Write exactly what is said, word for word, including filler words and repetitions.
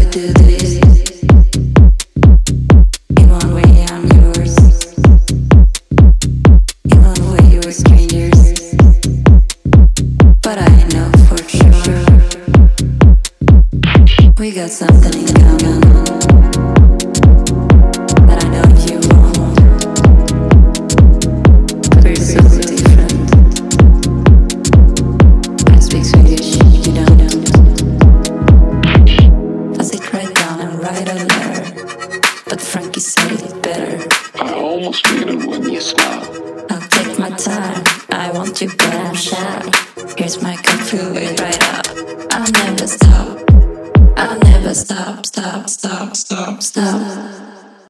do this. In one way I'm yours, in one way we're strangers, but I know for sure we got something in common that I know you won't. We're so different. I speak Swedish, you don't. I sit right down and write a letter, but Frankie said it better. I almost made it when you stopped. I'll take my time, I want you but I'm shy. Here's my cup, fill it right up. I'll never stop, I'll never stop, stop, stop, stop, stop.